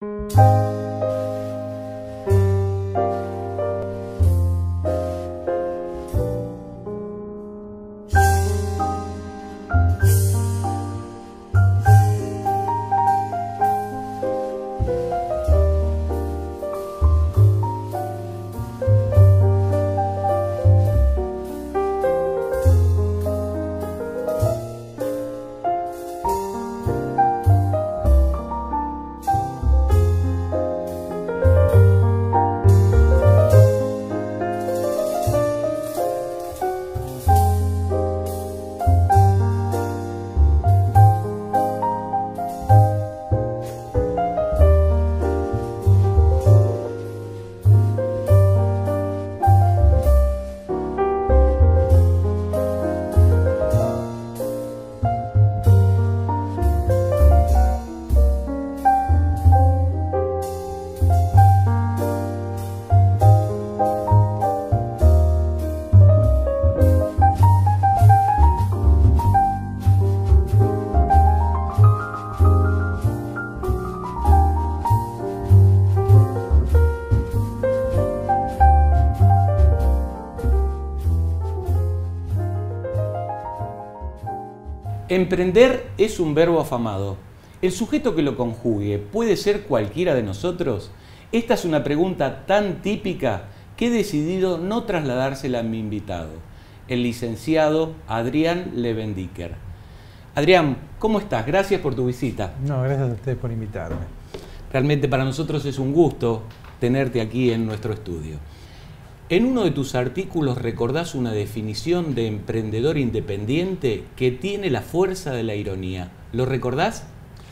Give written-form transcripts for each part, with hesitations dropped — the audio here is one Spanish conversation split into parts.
Emprender es un verbo afamado. ¿El sujeto que lo conjugue puede ser cualquiera de nosotros? Esta es una pregunta tan típica que he decidido no trasladársela a mi invitado, el licenciado Adrián Levendicker. Adrián, ¿cómo estás? Gracias por tu visita. No, gracias a ustedes por invitarme. Realmente para nosotros es un gusto tenerte aquí en nuestro estudio. En uno de tus artículos recordás una definición de emprendedor independiente que tiene la fuerza de la ironía. ¿Lo recordás?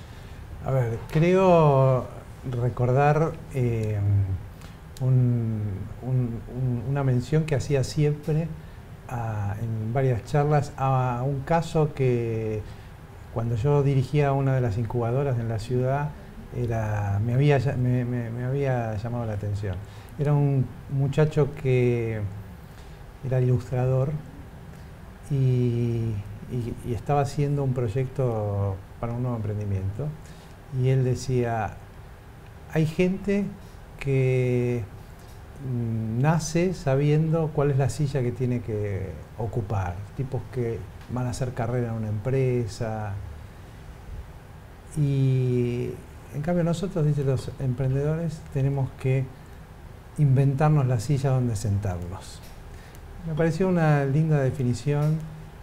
A ver, creo recordar una mención que hacía siempre en varias charlas a un caso que cuando yo dirigía una de las incubadoras en la ciudad me había llamado la atención. Era un muchacho que era ilustrador y estaba haciendo un proyecto para un nuevo emprendimiento. Y él decía, hay gente que nace sabiendo cuál es la silla que tiene que ocupar. Tipos que van a hacer carrera en una empresa. Y en cambio nosotros, dice, los emprendedores, tenemos que inventarnos la silla donde sentarnos. Me pareció una linda definición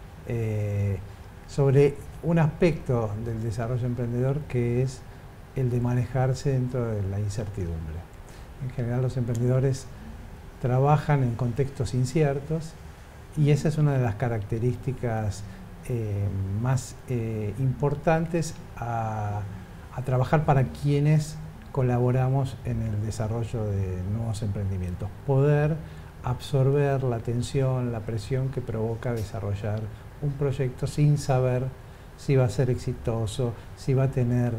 sobre un aspecto del desarrollo emprendedor que es el de manejarse dentro de la incertidumbre. En general los emprendedores trabajan en contextos inciertos y esa es una de las características más importantes a trabajar para quienes colaboramos en el desarrollo de nuevos emprendimientos. Poder absorber la tensión, la presión que provoca desarrollar un proyecto sin saber si va a ser exitoso, si va a tener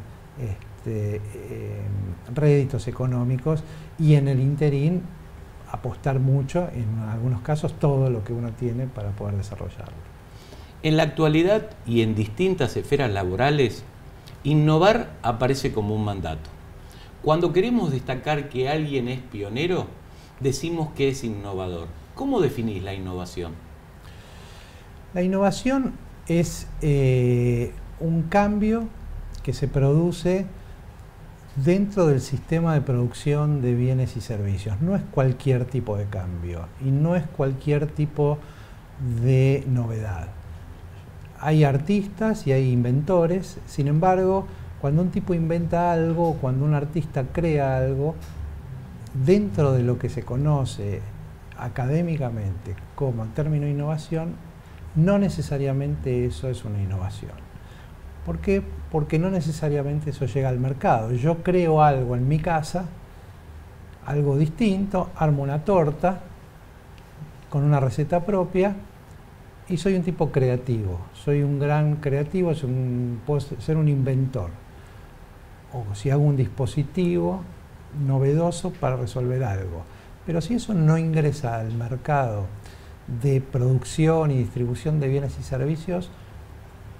réditos económicos y en el interín apostar mucho, en algunos casos todo lo que uno tiene para poder desarrollarlo. En la actualidad y en distintas esferas laborales, innovar aparece como un mandato. Cuando queremos destacar que alguien es pionero, decimos que es innovador. ¿Cómo definís la innovación? La innovación es un cambio que se produce dentro del sistema de producción de bienes y servicios. No es cualquier tipo de cambio y no es cualquier tipo de novedad. Hay artistas y hay inventores, sin embargo, cuando un tipo inventa algo, cuando un artista crea algo, dentro de lo que se conoce académicamente como término de innovación, no necesariamente eso es una innovación. ¿Por qué? Porque no necesariamente eso llega al mercado. Yo creo algo en mi casa, algo distinto, armo una torta con una receta propia y soy un tipo creativo. Soy un gran creativo, puedo ser un inventor. O si hago un dispositivo novedoso para resolver algo. Pero si eso no ingresa al mercado de producción y distribución de bienes y servicios,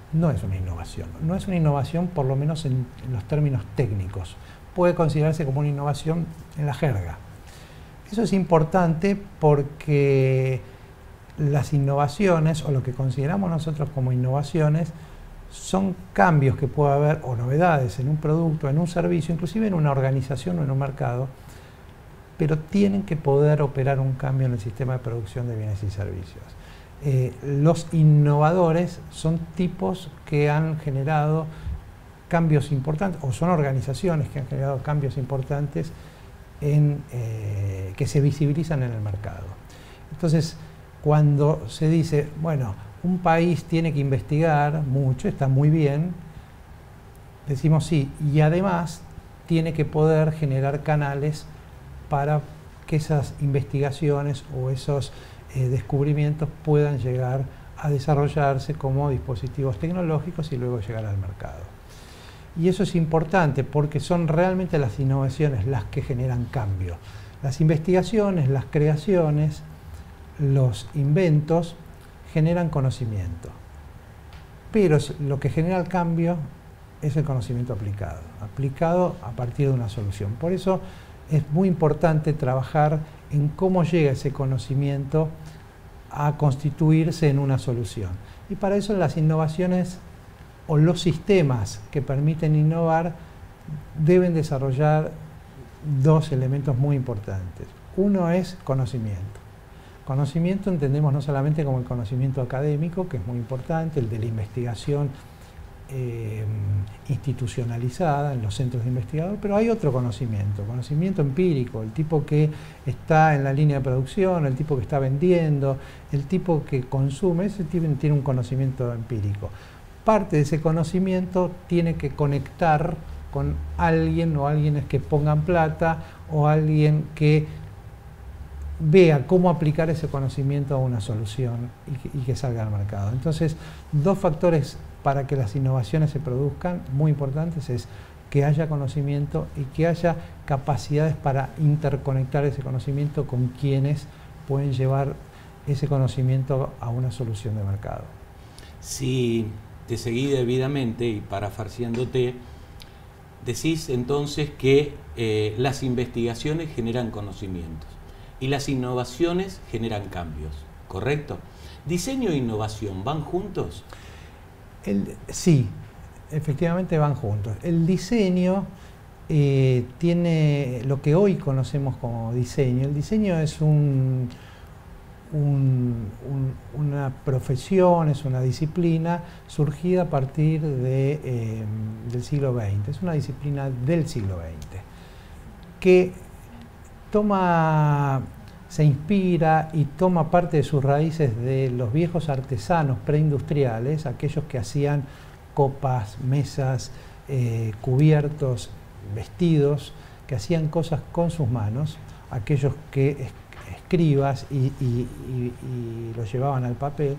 no es una innovación. No es una innovación, por lo menos en los términos técnicos. Puede considerarse como una innovación en la jerga. Eso es importante porque las innovaciones, o lo que consideramos nosotros como innovaciones, son cambios que puede haber, o novedades en un producto, en un servicio, inclusive en una organización o en un mercado, pero tienen que poder operar un cambio en el sistema de producción de bienes y servicios. Los innovadores son tipos que han generado cambios importantes, o son organizaciones que han generado cambios importantes que se visibilizan en el mercado. Entonces, cuando se dice, bueno, un país tiene que investigar mucho, está muy bien, decimos sí, y además tiene que poder generar canales para que esas investigaciones o esos descubrimientos puedan llegar a desarrollarse como dispositivos tecnológicos y luego llegar al mercado. Y eso es importante porque son realmente las innovaciones las que generan cambio. Las investigaciones, las creaciones, los inventos generan conocimiento, pero lo que genera el cambio es el conocimiento aplicado a partir de una solución. Por eso es muy importante trabajar en cómo llega ese conocimiento a constituirse en una solución. Y para eso las innovaciones o los sistemas que permiten innovar deben desarrollar dos elementos muy importantes. Uno es conocimiento. Conocimiento entendemos no solamente como el conocimiento académico, que es muy importante, el de la investigación institucionalizada en los centros de investigador, pero hay otro conocimiento empírico, el tipo que está en la línea de producción, el tipo que está vendiendo, el tipo que consume, ese tipo tiene un conocimiento empírico. Parte de ese conocimiento tiene que conectar con alguien o alguienes que pongan plata o alguien que vea cómo aplicar ese conocimiento a una solución y que salga al mercado. Entonces, dos factores para que las innovaciones se produzcan muy importantes es que haya conocimiento y que haya capacidades para interconectar ese conocimiento con quienes pueden llevar ese conocimiento a una solución de mercado. Si te seguí debidamente y parafarseándote, decís entonces que las investigaciones generan conocimientos y las innovaciones generan cambios, ¿correcto? ¿Diseño e innovación van juntos? Sí, efectivamente van juntos. El diseño tiene lo que hoy conocemos como diseño. El diseño es una profesión, es una disciplina surgida a partir del siglo XX. Es una disciplina del siglo XX que se inspira y toma parte de sus raíces de los viejos artesanos preindustriales, aquellos que hacían copas, mesas, cubiertos, vestidos, que hacían cosas con sus manos, aquellos que escribas y los llevaban al papel,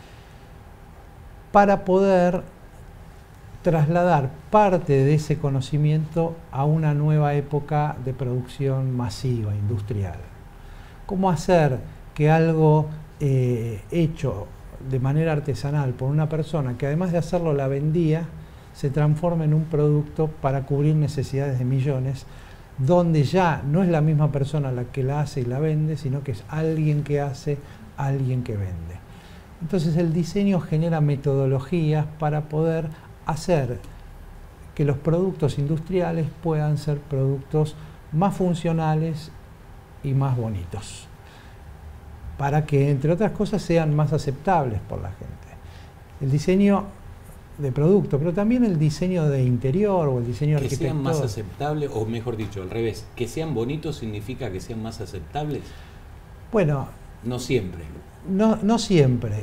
para poder trasladar parte de ese conocimiento a una nueva época de producción masiva, industrial. ¿Cómo hacer que algo hecho de manera artesanal por una persona que además de hacerlo la vendía, se transforme en un producto para cubrir necesidades de millones, donde ya no es la misma persona la que la hace y la vende, sino que es alguien que hace, alguien que vende? Entonces el diseño genera metodologías para poder hacer que los productos industriales puedan ser productos más funcionales y más bonitos, para que, entre otras cosas, sean más aceptables por la gente. El diseño de producto, pero también el diseño de interior o el diseño arquitectónico. ¿Que sean más aceptables, o mejor dicho, al revés, que sean bonitos significa que sean más aceptables? Bueno, no siempre. No siempre.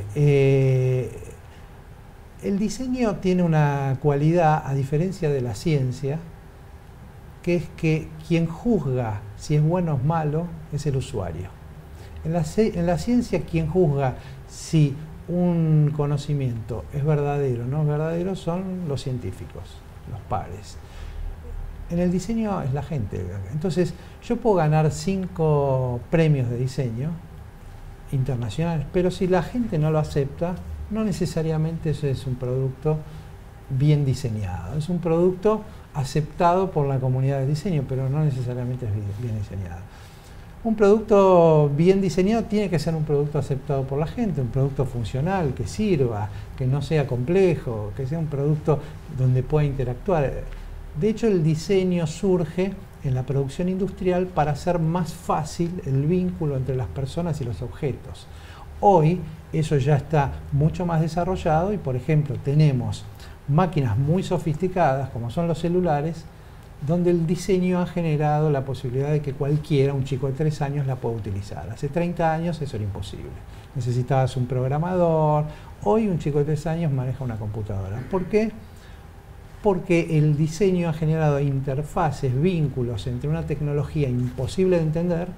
El diseño tiene una cualidad, a diferencia de la ciencia, que es que quien juzga si es bueno o malo es el usuario. En la ciencia, quien juzga si un conocimiento es verdadero o no es verdadero son los científicos, los pares. En el diseño es la gente. Entonces, yo puedo ganar 5 premios de diseño internacionales, pero si la gente no lo acepta, no necesariamente eso es un producto bien diseñado. Es un producto aceptado por la comunidad de diseño, pero no necesariamente es bien diseñado. Un producto bien diseñado tiene que ser un producto aceptado por la gente, un producto funcional, que sirva, que no sea complejo, que sea un producto donde pueda interactuar. De hecho, el diseño surge en la producción industrial para hacer más fácil el vínculo entre las personas y los objetos. Hoy eso ya está mucho más desarrollado y, por ejemplo, tenemos máquinas muy sofisticadas, como son los celulares, donde el diseño ha generado la posibilidad de que cualquiera, un chico de 3 años, la pueda utilizar. Hace 30 años eso era imposible. Necesitabas un programador. Hoy un chico de 3 años maneja una computadora. ¿Por qué? Porque el diseño ha generado interfaces, vínculos entre una tecnología imposible de entender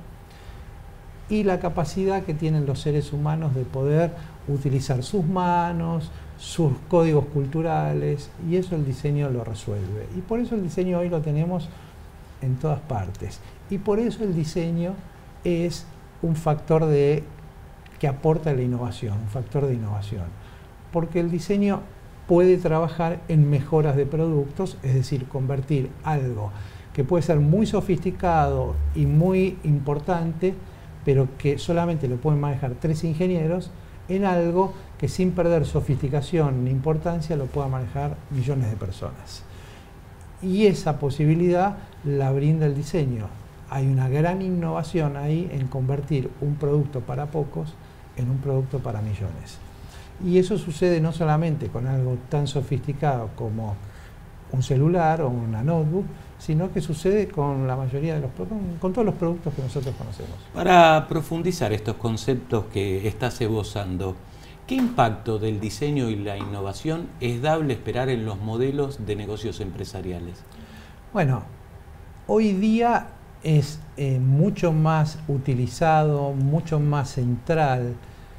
y la capacidad que tienen los seres humanos de poder utilizar sus manos, sus códigos culturales, y eso el diseño lo resuelve. Y por eso el diseño hoy lo tenemos en todas partes. Y por eso el diseño es un factor que aporta la innovación, un factor de innovación. Porque el diseño puede trabajar en mejoras de productos, es decir, convertir algo que puede ser muy sofisticado y muy importante, pero que solamente lo pueden manejar 3 ingenieros, en algo que sin perder sofisticación ni importancia lo pueda manejar millones de personas. Y esa posibilidad la brinda el diseño. Hay una gran innovación ahí en convertir un producto para pocos en un producto para millones. Y eso sucede no solamente con algo tan sofisticado como un celular o una notebook, sino que sucede con la mayoría de con todos los productos que nosotros conocemos. Para profundizar estos conceptos que estás esbozando, ¿qué impacto del diseño y la innovación es dable esperar en los modelos de negocios empresariales? Bueno, hoy día es mucho más utilizado, mucho más central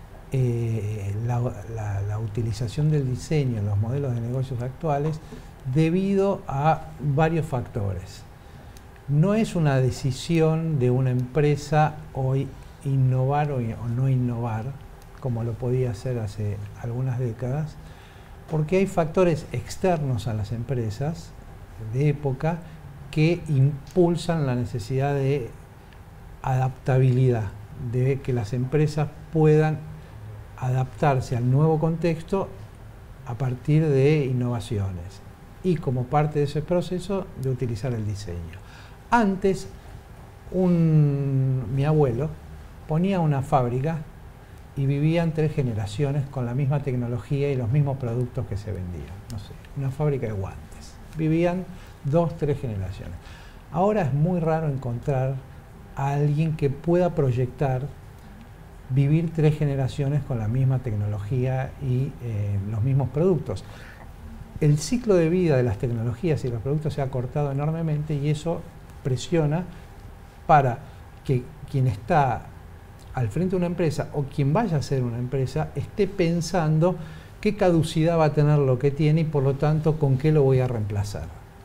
la utilización del diseño en los modelos de negocios actuales debido a varios factores. No es una decisión de una empresa hoy innovar o no innovar, como lo podía hacer hace algunas décadas, porque hay factores externos a las empresas de época que impulsan la necesidad de adaptabilidad, de que las empresas puedan adaptarse al nuevo contexto a partir de innovaciones y como parte de ese proceso de utilizar el diseño. Antes, mi abuelo ponía una fábrica y vivían 3 generaciones con la misma tecnología y los mismos productos que se vendían. No sé, una fábrica de guantes. Vivían 2, 3 generaciones. Ahora es muy raro encontrar a alguien que pueda proyectar vivir 3 generaciones con la misma tecnología y los mismos productos. El ciclo de vida de las tecnologías y los productos se ha acortado enormemente y eso presiona para que quien está al frente de una empresa o quien vaya a ser una empresa esté pensando qué caducidad va a tener lo que tiene y por lo tanto con qué lo voy a reemplazar.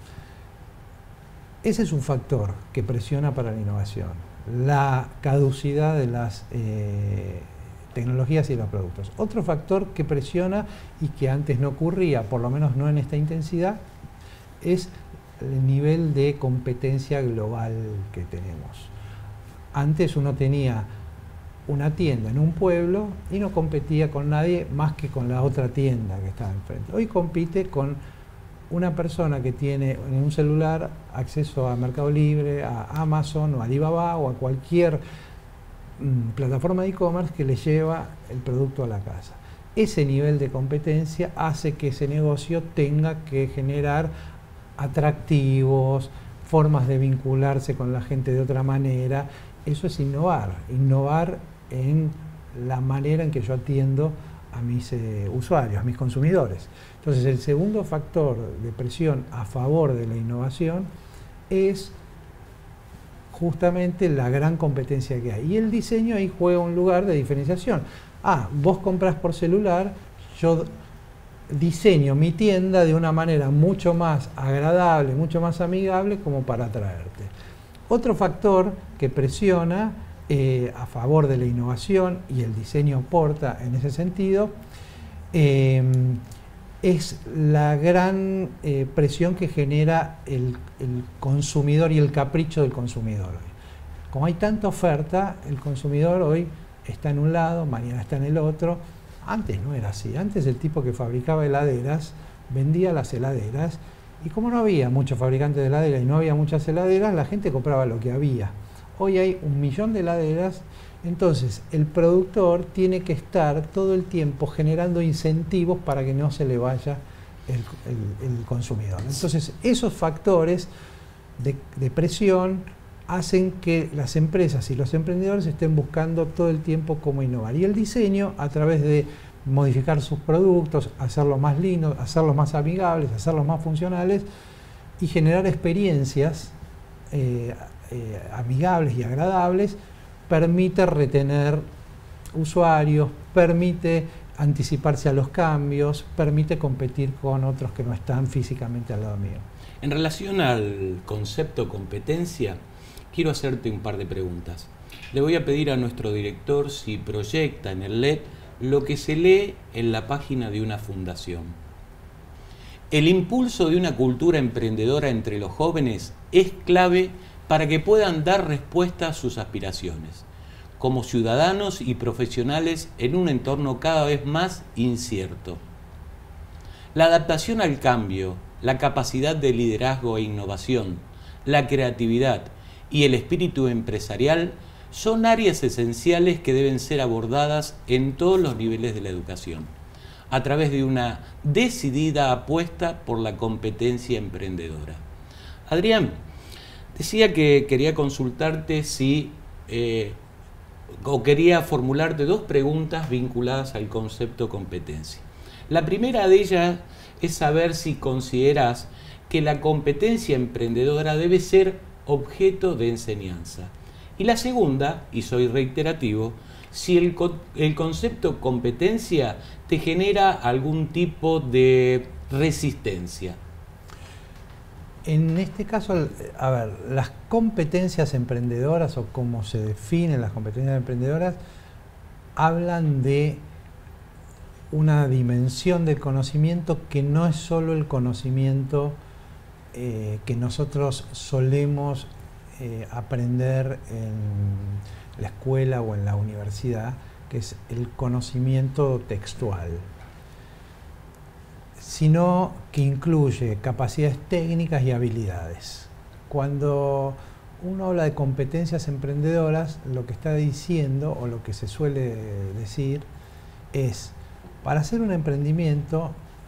Ese es un factor que presiona para la innovación, la caducidad de las tecnologías y los productos. Otro factor que presiona y que antes no ocurría, por lo menos no en esta intensidad, es el nivel de competencia global que tenemos. Antes uno tenía una tienda en un pueblo y no competía con nadie más que con la otra tienda que estaba enfrente. Hoy compite con una persona que tiene en un celular acceso a Mercado Libre, a Amazon o a Alibaba o a cualquier plataforma de e-commerce que le lleva el producto a la casa. Ese nivel de competencia hace que ese negocio tenga que generar atractivos, formas de vincularse con la gente de otra manera. Eso es innovar en la manera en que yo atiendo a mis usuarios, a mis consumidores. Entonces, el segundo factor de presión a favor de la innovación es justamente la gran competencia que hay. Y el diseño ahí juega un lugar de diferenciación. Vos compras por celular, yo diseño mi tienda de una manera mucho más agradable, mucho más amigable como para atraerte. Otro factor que presiona a favor de la innovación y el diseño aporta en ese sentido es la gran presión que genera el consumidor y el capricho del consumidor. Como hay tanta oferta, el consumidor hoy está en un lado, mañana está en el otro. Antes no era así. Antes el tipo que fabricaba heladeras vendía las heladeras, y como no había muchos fabricantes de heladeras y no había muchas heladeras, la gente compraba lo que había. Hoy hay 1 millón de heladeras, entonces el productor tiene que estar todo el tiempo generando incentivos para que no se le vaya el consumidor. Entonces esos factores de presión hacen que las empresas y los emprendedores estén buscando todo el tiempo cómo innovar. Y el diseño, a través de modificar sus productos, hacerlos más lindos, hacerlos más amigables, hacerlos más funcionales y generar experiencias amigables y agradables, permite retener usuarios, permite anticiparse a los cambios, permite competir con otros que no están físicamente al lado mío. En relación al concepto competencia, quiero hacerte un par de preguntas. Le voy a pedir a nuestro director si proyecta en el LED lo que se lee en la página de una fundación. El impulso de una cultura emprendedora entre los jóvenes es clave para que puedan dar respuesta a sus aspiraciones, como ciudadanos y profesionales en un entorno cada vez más incierto. La adaptación al cambio, la capacidad de liderazgo e innovación, la creatividad y el espíritu empresarial son áreas esenciales que deben ser abordadas en todos los niveles de la educación, a través de una decidida apuesta por la competencia emprendedora. Adrián, decía que quería consultarte o quería formularte 2 preguntas vinculadas al concepto competencia. La primera de ellas es saber si consideras que la competencia emprendedora debe ser objeto de enseñanza. Y la segunda, y soy reiterativo, si el concepto competencia te genera algún tipo de resistencia. En este caso, a ver, las competencias emprendedoras, o cómo se definen las competencias emprendedoras, hablan de una dimensión del conocimiento que no es solo el conocimiento que nosotros solemos aprender en la escuela o en la universidad, que es el conocimiento textual, sino que incluye capacidades técnicas y habilidades. Cuando uno habla de competencias emprendedoras, lo que está diciendo, o lo que se suele decir, es: para hacer un emprendimiento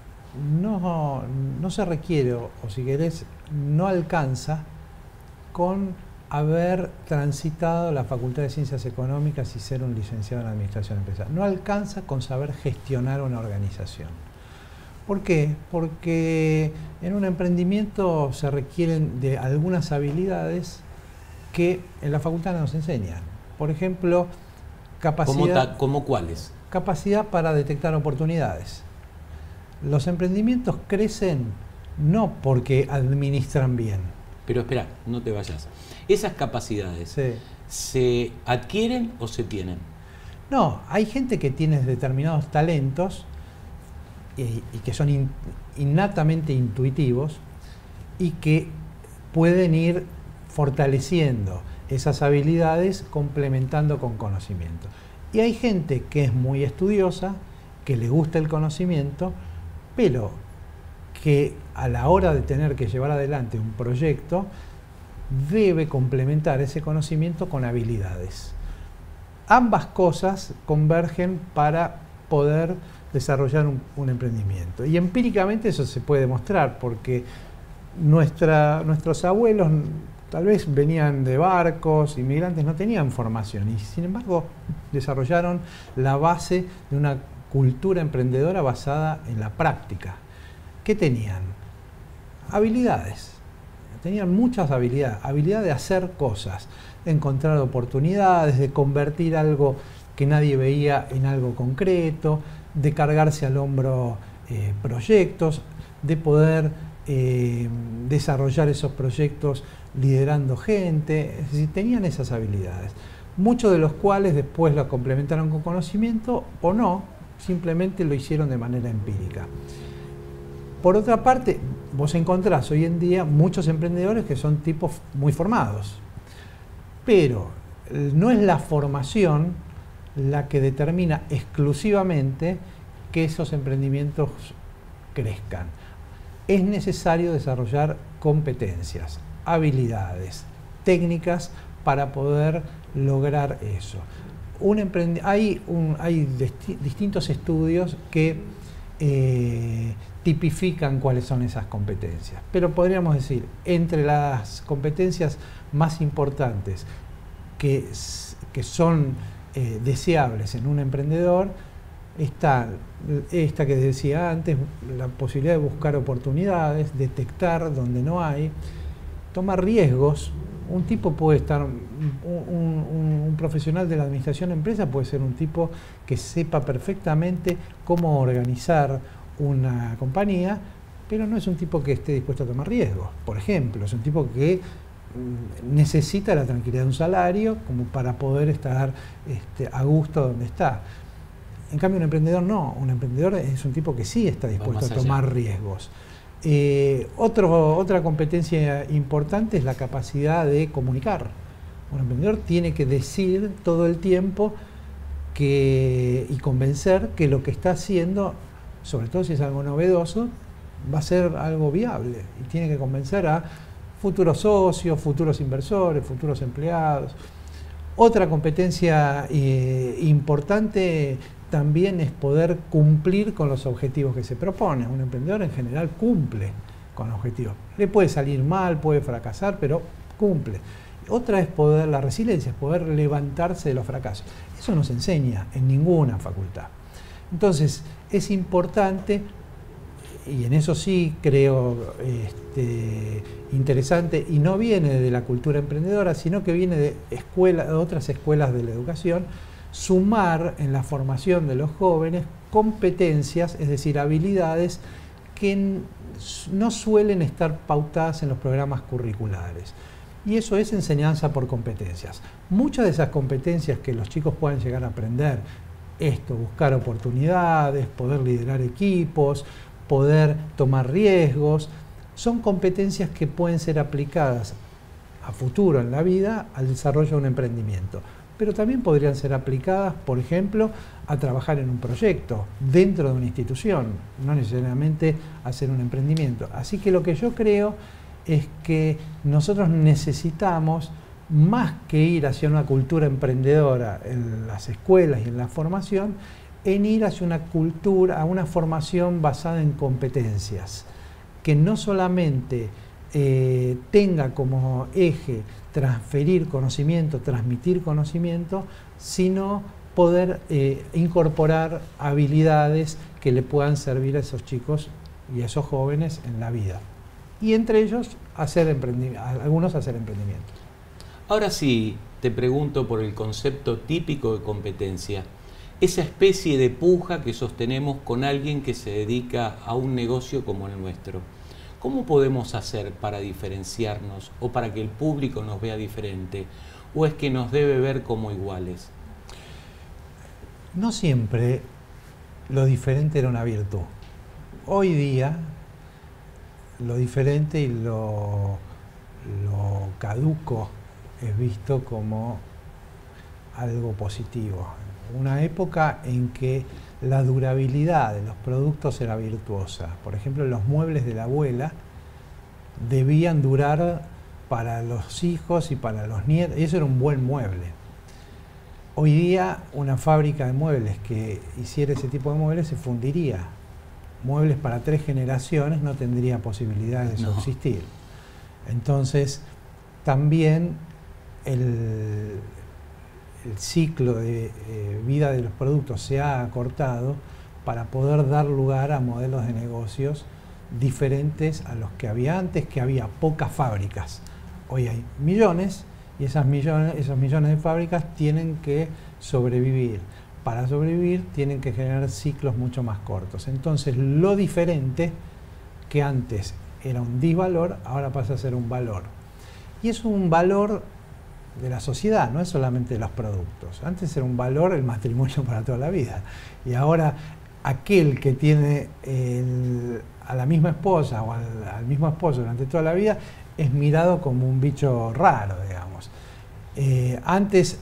no se requiere, o si querés, no alcanza con haber transitado la Facultad de Ciencias Económicas y ser un licenciado en Administración Empresarial. No alcanza con saber gestionar una organización. ¿Por qué? Porque en un emprendimiento se requieren de algunas habilidades que en la facultad no nos enseñan. Por ejemplo, capacidad... ¿Cómo cuáles? Capacidad para detectar oportunidades. Los emprendimientos crecen no porque administran bien. Pero espera, no te vayas. ¿Esas capacidades se adquieren o se tienen? No, hay gente que tiene determinados talentos y que son innatamente intuitivos y que pueden ir fortaleciendo esas habilidades complementando con conocimiento. Y hay gente que es muy estudiosa, que le gusta el conocimiento, pero que a la hora de tener que llevar adelante un proyecto debe complementar ese conocimiento con habilidades. Ambas cosas convergen para poder desarrollar un emprendimiento. Y empíricamente eso se puede demostrar, porque nuestros abuelos tal vez venían de barcos, inmigrantes, no tenían formación y sin embargo desarrollaron la base de una cultura emprendedora basada en la práctica. ¿Qué tenían? Habilidades. Tenían muchas habilidades. Habilidad de hacer cosas, de encontrar oportunidades, de convertir algo que nadie veía en algo concreto, de cargarse al hombro proyectos, de poder desarrollar esos proyectos liderando gente. Es decir, tenían esas habilidades, muchos de los cuales después los complementaron con conocimiento o no, simplemente lo hicieron de manera empírica. Por otra parte, vos encontrás hoy en día muchos emprendedores que son tipos muy formados, pero no es la formación la que determina exclusivamente que esos emprendimientos crezcan. Es necesario desarrollar competencias, habilidades, técnicas para poder lograr eso. Hay distintos estudios que tipifican cuáles son esas competencias, pero podríamos decir, entre las competencias más importantes que son deseables en un emprendedor, está esta que decía antes, la posibilidad de buscar oportunidades, detectar donde no hay, tomar riesgos. Un tipo puede estar, un profesional de la administración de empresa puede ser un tipo que sepa perfectamente cómo organizar una compañía, pero no es un tipo que esté dispuesto a tomar riesgos. Por ejemplo, es un tipo que necesita la tranquilidad de un salario como para poder estar a gusto donde está. En cambio, un emprendedor no. Un emprendedor es un tipo que sí está dispuesto a tomar riesgos. Otra competencia importante es la capacidad de comunicar. Un emprendedor tiene que decir todo el tiempo y convencer que lo que está haciendo, sobre todo si es algo novedoso, va a ser algo viable. Y tiene que convencer a futuros socios, futuros inversores, futuros empleados. Otra competencia importante también es poder cumplir con los objetivos que se propone. Un emprendedor en general cumple con los objetivos. Le puede salir mal, puede fracasar, pero cumple. Otra es la resiliencia, es poder levantarse de los fracasos. Eso no se enseña en ninguna facultad. Entonces, es importante, y en eso sí creo interesante, y no viene de la cultura emprendedora, sino que viene de otras escuelas de la educación, sumar en la formación de los jóvenes competencias, es decir, habilidades que no suelen estar pautadas en los programas curriculares. Y eso es enseñanza por competencias. Muchas de esas competencias que los chicos puedan llegar a aprender, buscar oportunidades, poder liderar equipos, poder tomar riesgos, son competencias que pueden ser aplicadas a futuro en la vida al desarrollo de un emprendimiento. Pero también podrían ser aplicadas, por ejemplo, a trabajar en un proyecto dentro de una institución, no necesariamente hacer un emprendimiento. Así que lo que yo creo es que nosotros necesitamos, más que ir hacia una cultura emprendedora en las escuelas y en la formación, en ir hacia a una formación basada en competencias, que no solamente tenga como eje transferir conocimiento, transmitir conocimiento, sino poder incorporar habilidades que le puedan servir a esos chicos y a esos jóvenes en la vida. Y entre ellos, algunos hacer emprendimientos. Ahora sí, te pregunto por el concepto típico de competencia. Esa especie de puja que sostenemos con alguien que se dedica a un negocio como el nuestro. ¿Cómo podemos hacer para diferenciarnos o para que el público nos vea diferente? ¿O es que nos debe ver como iguales? No siempre lo diferente era una virtud. Hoy día lo diferente y lo caduco es visto como algo positivo. Una época en que la durabilidad de los productos era virtuosa. Por ejemplo, los muebles de la abuela debían durar para los hijos y para los nietos. Eso era un buen mueble. Hoy día una fábrica de muebles que hiciera ese tipo de muebles se fundiría. Muebles para 3 generaciones no tendría posibilidad de subsistir. Entonces, también el ciclo de vida de los productos se ha acortado para poder dar lugar a modelos de negocios diferentes a los que había antes, que había pocas fábricas. Hoy hay millones y esos millones de fábricas tienen que sobrevivir. Para sobrevivir tienen que generar ciclos mucho más cortos. Entonces, lo diferente, que antes era un disvalor, ahora pasa a ser un valor. Y es un valor la sociedad, no es solamente de los productos. Antes era un valor el matrimonio para toda la vida. Y ahora aquel que tiene a la misma esposa o al mismo esposo durante toda la vida es mirado como un bicho raro, digamos. Antes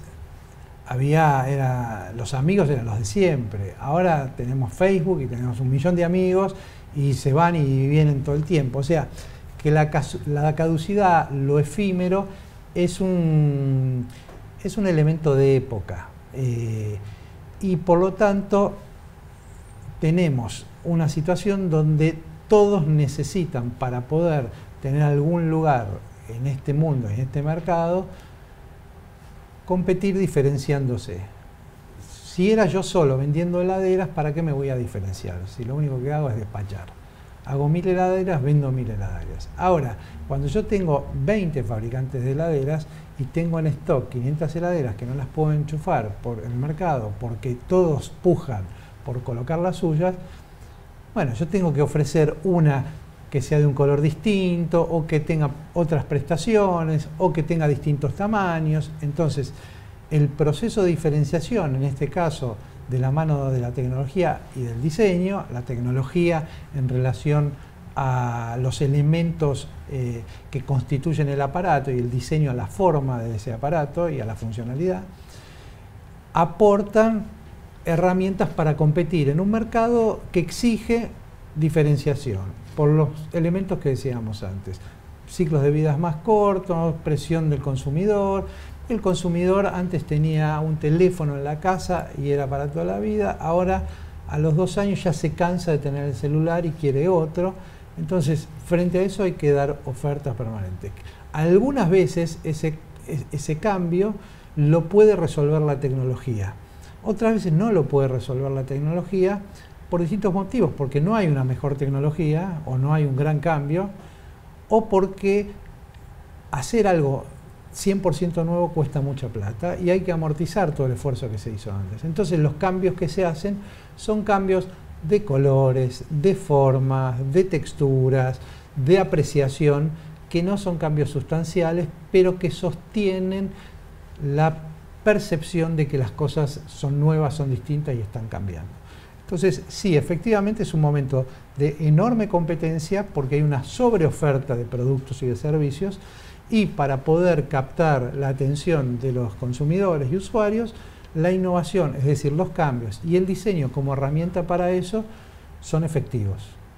los amigos eran los de siempre. Ahora tenemos Facebook y tenemos 1 millón de amigos y se van y vienen todo el tiempo. O sea, que la caducidad, lo efímero, es un elemento de época. Y por lo tanto, tenemos una situación donde todos necesitan, para poder tener algún lugar en este mundo, en este mercado, competir diferenciándose. Si era yo solo vendiendo heladeras, ¿para qué me voy a diferenciar? Si lo único que hago es despachar. Hago 1000 heladeras, vendo 1000 heladeras. Ahora, cuando yo tengo 20 fabricantes de heladeras y tengo en stock 500 heladeras que no las puedo enchufar por el mercado porque todos pujan por colocar las suyas, bueno, yo tengo que ofrecer una que sea de un color distinto o que tenga otras prestaciones o que tenga distintos tamaños. Entonces, el proceso de diferenciación, en este caso de la mano de la tecnología y del diseño, la tecnología en relación a los elementos que constituyen el aparato y el diseño a la forma de ese aparato y a la funcionalidad, aportan herramientas para competir en un mercado que exige diferenciación por los elementos que decíamos antes. Ciclos de vida más cortos, presión del consumidor. El consumidor antes tenía un teléfono en la casa y era para toda la vida. Ahora, a los 2 años ya se cansa de tener el celular y quiere otro. Entonces, frente a eso hay que dar ofertas permanentes. Algunas veces ese cambio lo puede resolver la tecnología. Otras veces no lo puede resolver la tecnología por distintos motivos, porque no hay una mejor tecnología o no hay un gran cambio, o porque hacer algo 100% nuevo cuesta mucha plata y hay que amortizar todo el esfuerzo que se hizo antes. Entonces los cambios que se hacen son cambios de colores, de formas, de texturas, de apreciación, que no son cambios sustanciales, pero que sostienen la percepción de que las cosas son nuevas, son distintas y están cambiando. Entonces, sí, efectivamente es un momento de enorme competencia porque hay una sobreoferta de productos y de servicios, y para poder captar la atención de los consumidores y usuarios, la innovación, es decir, los cambios y el diseño como herramienta para eso, son efectivos.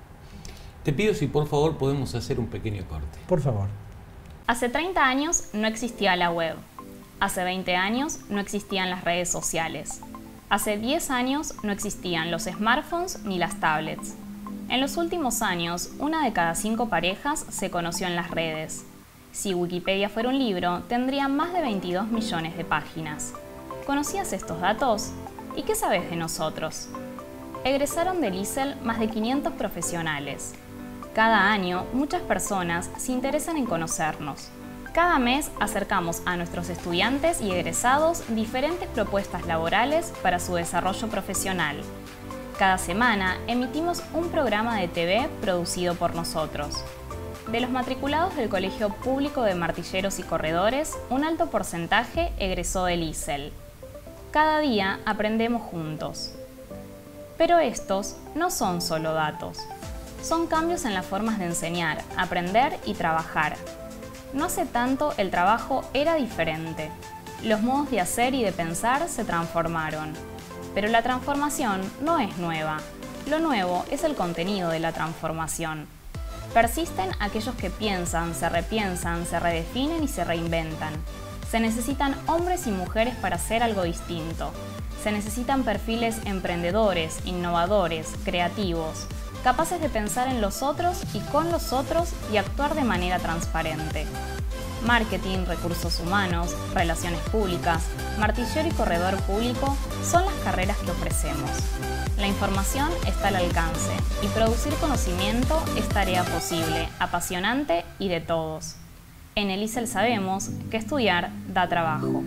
Te pido si por favor podemos hacer un pequeño corte. Por favor. Hace 30 años no existía la web. Hace 20 años no existían las redes sociales. Hace 10 años no existían los smartphones ni las tablets. En los últimos años, 1 de cada 5 parejas se conoció en las redes. Si Wikipedia fuera un libro, tendría más de 22 millones de páginas. ¿Conocías estos datos? ¿Y qué sabes de nosotros? Egresaron del ISEL más de 500 profesionales. Cada año, muchas personas se interesan en conocernos. Cada mes acercamos a nuestros estudiantes y egresados diferentes propuestas laborales para su desarrollo profesional. Cada semana emitimos un programa de TV producido por nosotros. De los matriculados del Colegio Público de Martilleros y Corredores, un alto porcentaje egresó del ISEL. Cada día aprendemos juntos. Pero estos no son solo datos. Son cambios en las formas de enseñar, aprender y trabajar. No hace tanto el trabajo era diferente. Los modos de hacer y de pensar se transformaron. Pero la transformación no es nueva. Lo nuevo es el contenido de la transformación. Persisten aquellos que piensan, se repiensan, se redefinen y se reinventan. Se necesitan hombres y mujeres para hacer algo distinto. Se necesitan perfiles emprendedores, innovadores, creativos, capaces de pensar en los otros y con los otros y actuar de manera transparente. Marketing, recursos humanos, relaciones públicas, martillero y corredor público son las carreras que ofrecemos. La información está al alcance y producir conocimiento es tarea posible, apasionante y de todos. En el ISEL sabemos que estudiar da trabajo.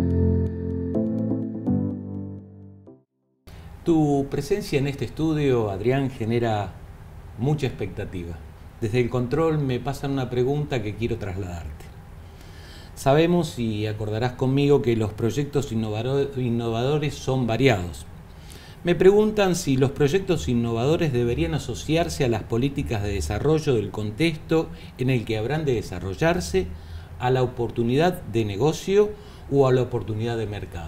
Tu presencia en este estudio, Adrián, genera mucha expectativa. Desde el control me pasan una pregunta que quiero trasladarte. Sabemos y acordarás conmigo que los proyectos innovadores son variados. Me preguntan si los proyectos innovadores deberían asociarse a las políticas de desarrollo del contexto en el que habrán de desarrollarse, a la oportunidad de negocio o a la oportunidad de mercado.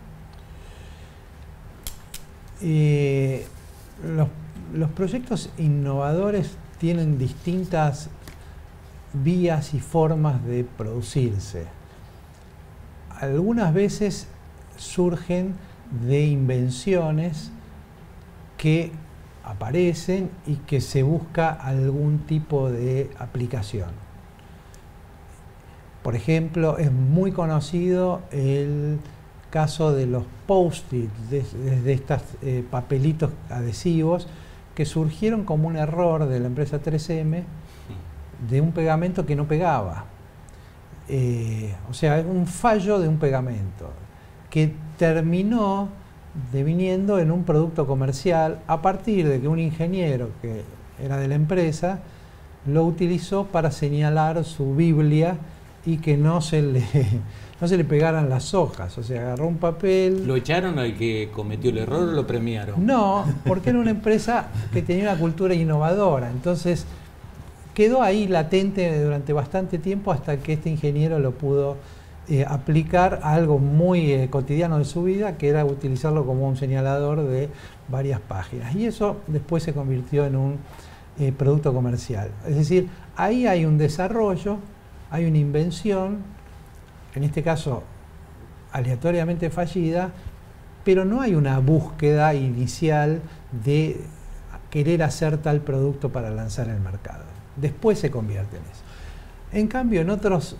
Los proyectos innovadores tienen distintas vías y formas de producirse. Algunas veces surgen de invenciones que aparecen y que se busca algún tipo de aplicación. Por ejemplo, es muy conocido el caso de los post-it, de estos papelitos adhesivos que surgieron como un error de la empresa 3M de un pegamento que no pegaba. O sea, un fallo de un pegamento que terminó deviniendo en un producto comercial a partir de que un ingeniero que era de la empresa lo utilizó para señalar su Biblia y que no se le pegaran las hojas. O sea, agarró un papel... ¿Lo echaron al que cometió el error o lo premiaron? No, porque era una empresa que tenía una cultura innovadora. Entonces quedó ahí latente durante bastante tiempo hasta que este ingeniero lo pudo aplicar a algo muy cotidiano de su vida, que era utilizarlo como un señalador de varias páginas. Y eso después se convirtió en un producto comercial. Es decir, ahí hay un desarrollo, hay una invención, en este caso aleatoriamente fallida, pero no hay una búsqueda inicial de querer hacer tal producto para lanzar en el mercado. Después se convierte en eso. En cambio, en otros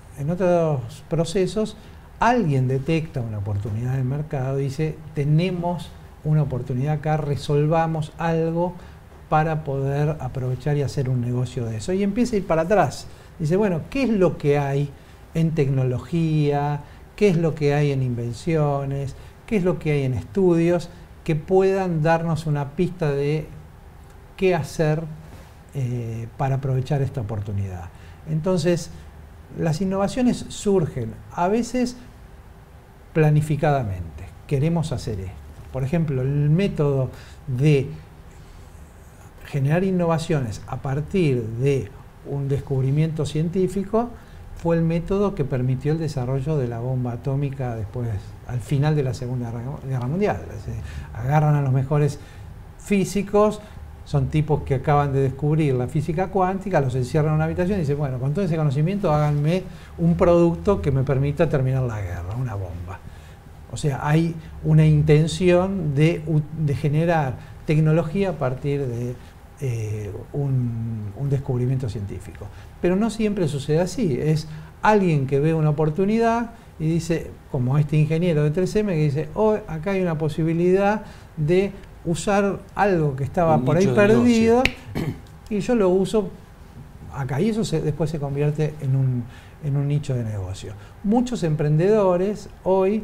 procesos, alguien detecta una oportunidad en el mercado y dice, tenemos una oportunidad acá, resolvamos algo para poder aprovechar y hacer un negocio de eso. Y empieza a ir para atrás. Dice, bueno, ¿qué es lo que hay en tecnología? ¿Qué es lo que hay en invenciones? ¿Qué es lo que hay en estudios que puedan darnos una pista de qué hacer para aprovechar esta oportunidad? Entonces, las innovaciones surgen a veces planificadamente. Queremos hacer esto. Por ejemplo, el método de generar innovaciones a partir de un descubrimiento científico fue el método que permitió el desarrollo de la bomba atómica después, al final de la Segunda Guerra Mundial. Es decir, agarran a los mejores físicos, son tipos que acaban de descubrir la física cuántica, los encierran en una habitación y dicen, bueno, con todo ese conocimiento háganme un producto que me permita terminar la guerra, una bomba. O sea, hay una intención de generar tecnología a partir de un descubrimiento científico. Pero no siempre sucede así. Es alguien que ve una oportunidad y dice, como este ingeniero de 3M que dice, oh, acá hay una posibilidad de usar algo que estaba por ahí perdido y yo lo uso acá. Y eso después se convierte en un nicho de negocio. Muchos emprendedores hoy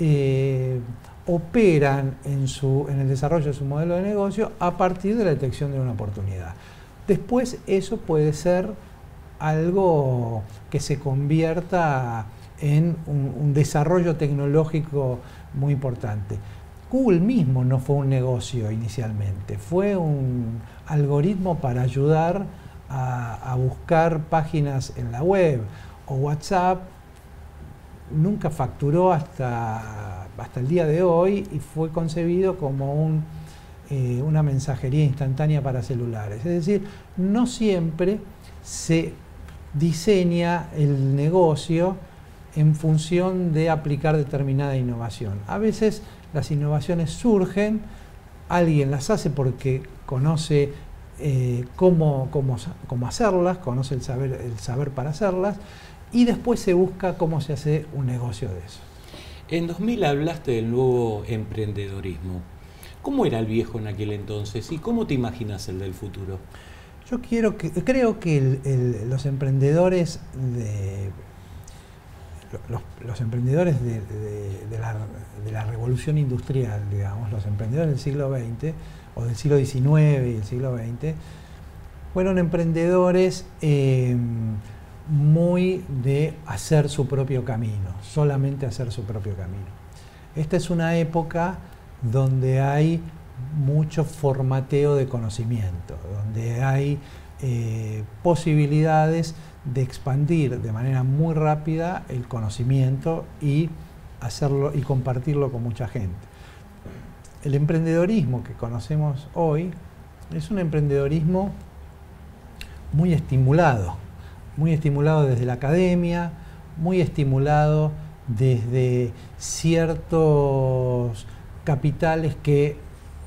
operan en el desarrollo de su modelo de negocio a partir de la detección de una oportunidad. Después eso puede ser algo que se convierta en un desarrollo tecnológico muy importante. Google mismo no fue un negocio inicialmente, fue un algoritmo para ayudar a buscar páginas en la web, o WhatsApp nunca facturó hasta el día de hoy y fue concebido como una mensajería instantánea para celulares. Es decir, no siempre se diseña el negocio en función de aplicar determinada innovación. A veces las innovaciones surgen, alguien las hace porque conoce cómo hacerlas, conoce el saber para hacerlas, y después se busca cómo se hace un negocio de eso. En 2000 hablaste del nuevo emprendedorismo. ¿Cómo era el viejo en aquel entonces y cómo te imaginas el del futuro? Yo creo que los emprendedores de la revolución industrial, digamos, los emprendedores del siglo XX o del siglo XIX y el siglo XX, fueron emprendedores muy de hacer su propio camino, solamente hacer su propio camino. Esta es una época donde hay mucho formateo de conocimiento, donde hay posibilidades de expandir de manera muy rápida el conocimiento y hacerlo y compartirlo con mucha gente. El emprendedorismo que conocemos hoy es un emprendedorismo muy estimulado desde la academia, muy estimulado desde ciertos capitales que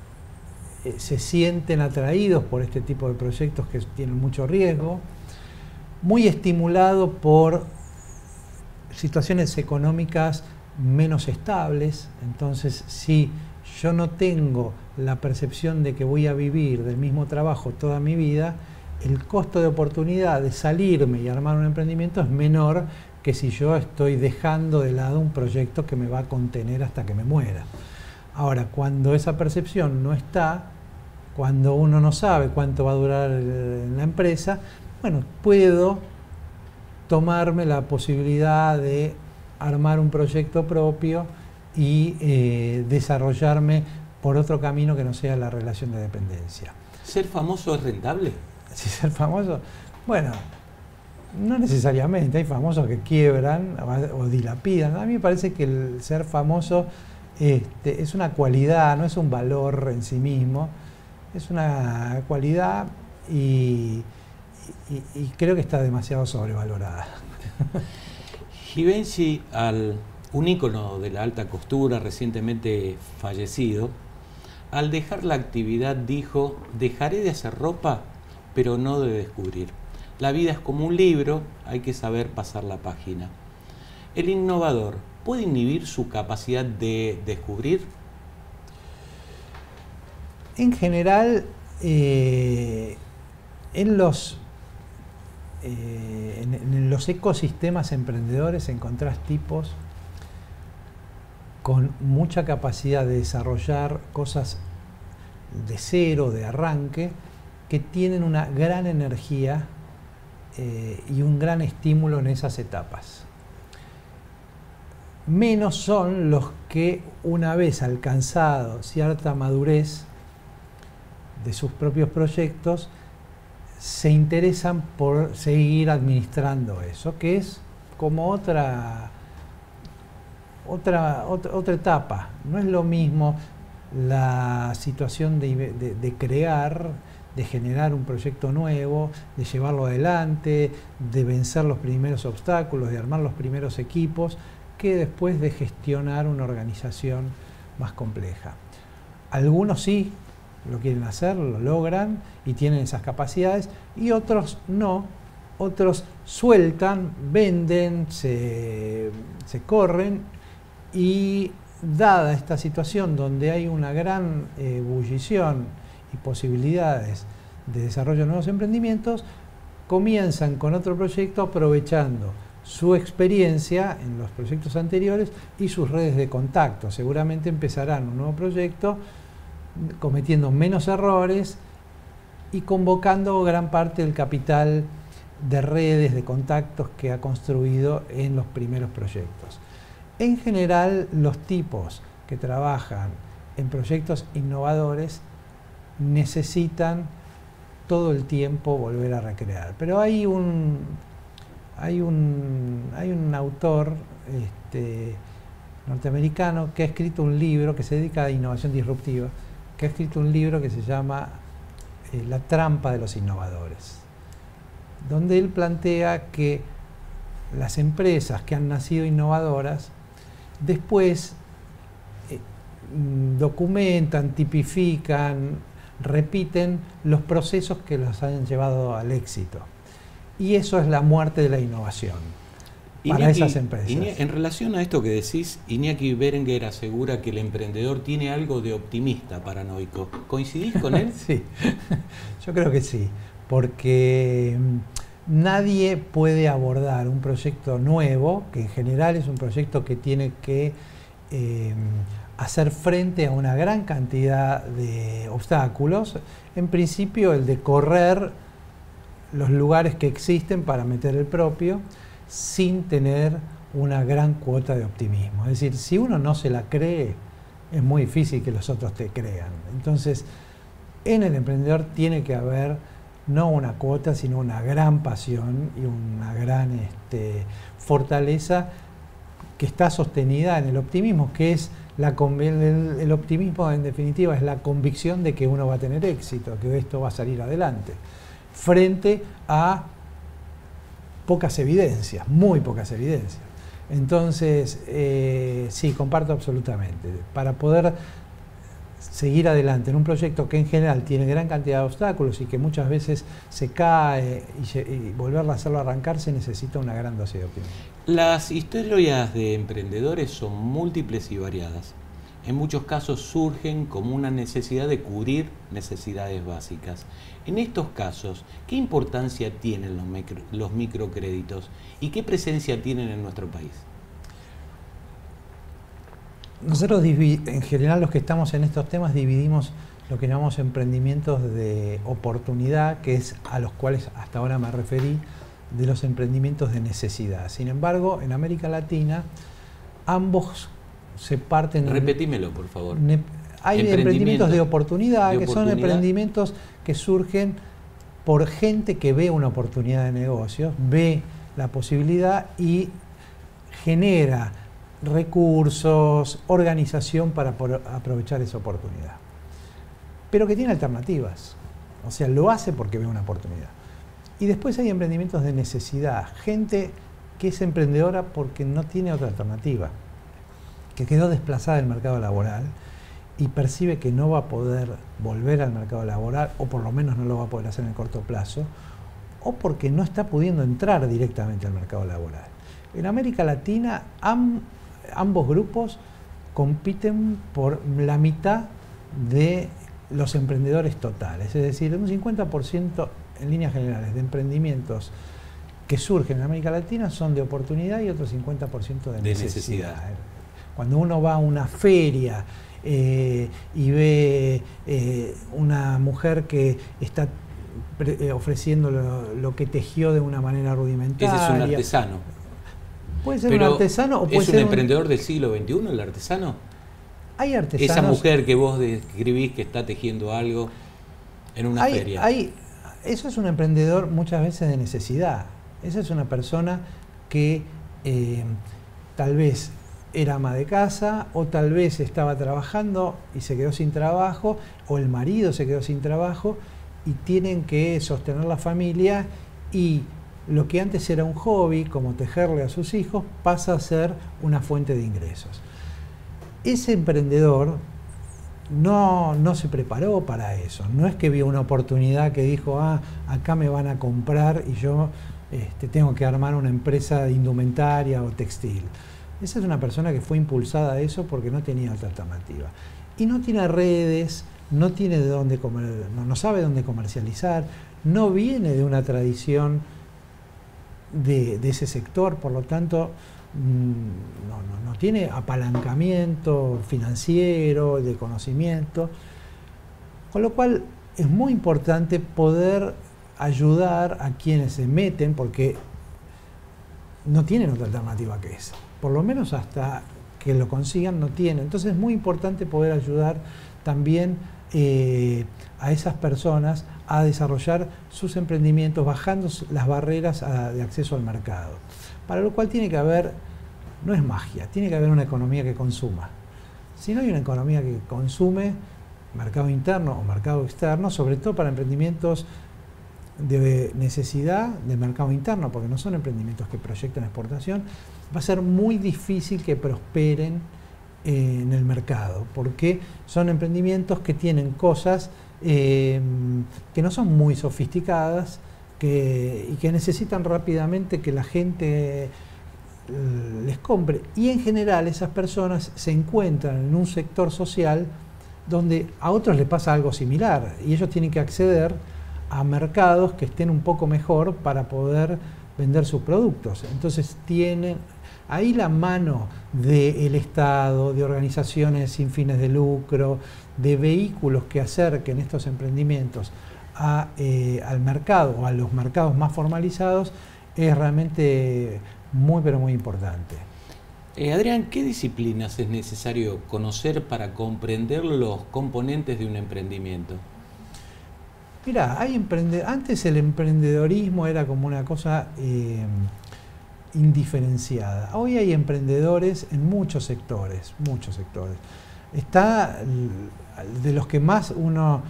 se sienten atraídos por este tipo de proyectos que tienen mucho riesgo, muy estimulado por situaciones económicas menos estables. Entonces, si yo no tengo la percepción de que voy a vivir del mismo trabajo toda mi vida, el costo de oportunidad de salirme y armar un emprendimiento es menor que si yo estoy dejando de lado un proyecto que me va a contener hasta que me muera. Ahora, cuando esa percepción no está, cuando uno no sabe cuánto va a durar en la empresa, bueno, puedo tomarme la posibilidad de armar un proyecto propio y desarrollarme por otro camino que no sea la relación de dependencia. ¿Ser famoso es rentable? Si ser famoso, bueno, no necesariamente, hay famosos que quiebran o dilapidan. A mí me parece que el ser famoso es una cualidad, no es un valor en sí mismo, es una cualidad y creo que está demasiado sobrevalorada. Givenchy, un ícono de la alta costura recientemente fallecido, al dejar la actividad dijo: dejaré de hacer ropa, pero no de descubrir. La vida es como un libro, hay que saber pasar la página. ¿El innovador puede inhibir su capacidad de descubrir? En general, en los ecosistemas emprendedores encontrás tipos con mucha capacidad de desarrollar cosas de cero, de arranque, que tienen una gran energía y un gran estímulo en esas etapas. Menos son los que, una vez alcanzado cierta madurez de sus propios proyectos, se interesan por seguir administrando eso, que es como otra etapa. No es lo mismo la situación de crear, de generar un proyecto nuevo, de llevarlo adelante, de vencer los primeros obstáculos, de armar los primeros equipos, que después de gestionar una organización más compleja. Algunos sí lo quieren hacer, lo logran y tienen esas capacidades, y otros no. Otros sueltan, venden, se corren, y dada esta situación donde hay una gran ebullición y posibilidades de desarrollo de nuevos emprendimientos, comienzan con otro proyecto aprovechando su experiencia en los proyectos anteriores y sus redes de contacto. Seguramente empezarán un nuevo proyecto cometiendo menos errores y convocando gran parte del capital de redes, de contactos que ha construido en los primeros proyectos. En general, los tipos que trabajan en proyectos innovadores necesitan todo el tiempo volver a recrear. Pero hay un autor norteamericano que ha escrito un libro que se dedica a innovación disruptiva, que ha escrito un libro que se llama La trampa de los innovadores, donde él plantea que las empresas que han nacido innovadoras después documentan, tipifican, repiten los procesos que los han llevado al éxito. Y eso es la muerte de la innovación para esas empresas. En relación a esto que decís, Iñaki Berenguer asegura que el emprendedor tiene algo de optimista paranoico. ¿Coincidís con él? Sí, yo creo que sí, porque nadie puede abordar un proyecto nuevo, que en general es un proyecto que tiene que hacer frente a una gran cantidad de obstáculos. En principio, el de correr los lugares que existen para meter el propio sin tener una gran cuota de optimismo. Es decir, si uno no se la cree, es muy difícil que los otros te crean. Entonces, en el emprendedor tiene que haber no una cuota, sino una gran pasión y una gran fortaleza que está sostenida en el optimismo, que es el optimismo, en definitiva, es la convicción de que uno va a tener éxito, que esto va a salir adelante, frente a pocas evidencias, muy pocas evidencias. Entonces, sí, comparto absolutamente. Para poder seguir adelante en un proyecto que en general tiene gran cantidad de obstáculos y que muchas veces se cae y volverlo a hacerlo arrancar, se necesita una gran dosis de optimismo. Las historias de emprendedores son múltiples y variadas. En muchos casos surgen como una necesidad de cubrir necesidades básicas. En estos casos, ¿qué importancia tienen los microcréditos y qué presencia tienen en nuestro país? Nosotros, en general, los que estamos en estos temas, dividimos lo que llamamos emprendimientos de oportunidad, que es a los cuales hasta ahora me referí, de los emprendimientos de necesidad. Sin embargo, en América Latina, ambos se parten... Repetímelo, por favor. Hay emprendimientos de oportunidad, que son emprendimientos que surgen por gente que ve una oportunidad de negocios, ve la posibilidad y genera recursos, organización para aprovechar esa oportunidad. Pero que tiene alternativas. O sea, lo hace porque ve una oportunidad. Y después hay emprendimientos de necesidad. Gente que es emprendedora porque no tiene otra alternativa, que quedó desplazada del mercado laboral y percibe que no va a poder volver al mercado laboral, o por lo menos no lo va a poder hacer en el corto plazo, o porque no está pudiendo entrar directamente al mercado laboral. En América Latina, ambos grupos compiten por la mitad de los emprendedores totales, es decir, un 50% en líneas generales de emprendimientos que surgen en América Latina son de oportunidad y otro 50% de necesidad. Cuando uno va a una feria y ve una mujer que está ofreciendo lo que tejió de una manera rudimentaria. Ese es un artesano. Puede ser un artesano o puede ser ¿Es un emprendedor del siglo XXI el artesano? Hay artesanos. Esa mujer que vos describís que está tejiendo algo en una feria. Eso es un emprendedor muchas veces de necesidad. Esa es una persona que tal vez era ama de casa, o tal vez estaba trabajando y se quedó sin trabajo, o el marido se quedó sin trabajo y tienen que sostener la familia, y lo que antes era un hobby, como tejerle a sus hijos, pasa a ser una fuente de ingresos. Ese emprendedor no se preparó para eso. No es que vio una oportunidad que dijo, acá me van a comprar y yo tengo que armar una empresa de indumentaria o textil. Esa es una persona que fue impulsada a eso porque no tenía otra alternativa. Y no tiene redes, no tiene de dónde no sabe dónde comercializar, no viene de una tradición de ese sector, por lo tanto no tiene apalancamiento financiero, de conocimiento, con lo cual es muy importante poder ayudar a quienes se meten, porque no tienen otra alternativa que esa, por lo menos hasta que lo consigan no tienen. Entonces es muy importante poder ayudar también a esas personas a desarrollar sus emprendimientos, bajando las barreras de acceso al mercado. Para lo cual tiene que haber, no es magia, tiene que haber una economía que consuma. Si no hay una economía que consume, mercado interno o mercado externo, sobre todo para emprendimientos de necesidad del mercado interno, porque no son emprendimientos que proyectan exportación, va a ser muy difícil que prosperen en el mercado, porque son emprendimientos que tienen cosas que no son muy sofisticadas y que necesitan rápidamente que la gente les compre. Y en general esas personas se encuentran en un sector social donde a otros les pasa algo similar y ellos tienen que acceder a mercados que estén un poco mejor para poder vender sus productos. Entonces tienen ahí la mano del Estado, de organizaciones sin fines de lucro, de vehículos que acerquen estos emprendimientos al mercado o a los mercados más formalizados es realmente muy pero muy importante. Adrián, ¿qué disciplinas es necesario conocer para comprender los componentes de un emprendimiento? Mirá, antes el emprendedorismo era como una cosa indiferenciada. Hoy hay emprendedores en muchos sectores, muchos sectores. Está de los que más uno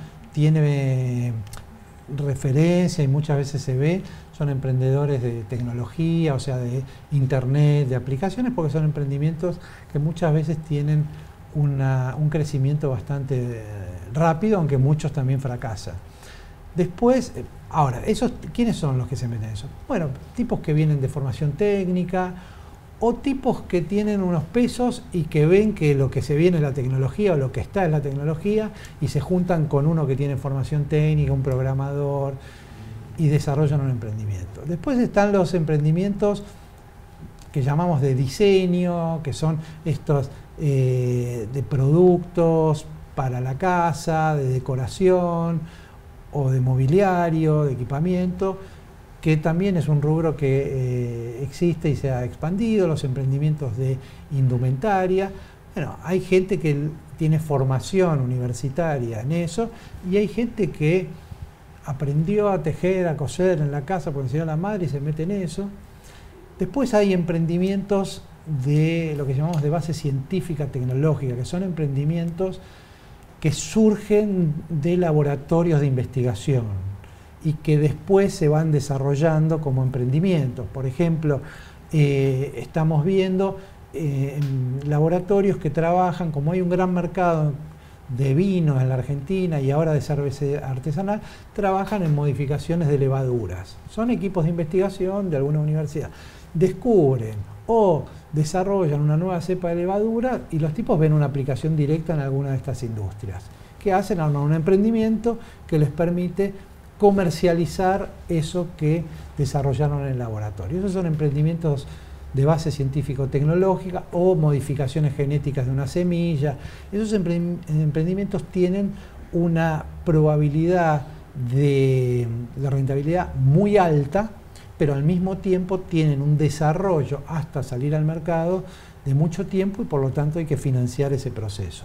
tiene referencia y muchas veces se ve, son emprendedores de tecnología, o sea, de internet, de aplicaciones, porque son emprendimientos que muchas veces tienen un crecimiento bastante rápido, aunque muchos también fracasan. Después, ahora, ¿quiénes son los que se meten en eso? Bueno, tipos que vienen de formación técnica o tipos que tienen unos pesos y que ven que lo que se viene es la tecnología o lo que está es la tecnología y se juntan con uno que tiene formación técnica, un programador, y desarrollan un emprendimiento. Después están los emprendimientos que llamamos de diseño, que son estos de productos para la casa, de decoración o de mobiliario, de equipamiento, que también es un rubro que existe y se ha expandido, los emprendimientos de indumentaria. Bueno, hay gente que tiene formación universitaria en eso y hay gente que aprendió a tejer, a coser en la casa porque enseñó a la madre y se mete en eso. Después hay emprendimientos de lo que llamamos de base científica tecnológica, que son emprendimientos que surgen de laboratorios de investigación y que después se van desarrollando como emprendimientos. Por ejemplo, estamos viendo laboratorios que trabajan, como hay un gran mercado de vinos en la Argentina y ahora de cerveza artesanal, trabajan en modificaciones de levaduras. Son equipos de investigación de alguna universidad. Descubren o desarrollan una nueva cepa de levadura y los tipos ven una aplicación directa en alguna de estas industrias, que hacen un emprendimiento que les permite comercializar eso que desarrollaron en el laboratorio. Esos son emprendimientos de base científico-tecnológica o modificaciones genéticas de una semilla. Esos emprendimientos tienen una probabilidad de rentabilidad muy alta, pero al mismo tiempo tienen un desarrollo hasta salir al mercado de mucho tiempo y por lo tanto hay que financiar ese proceso.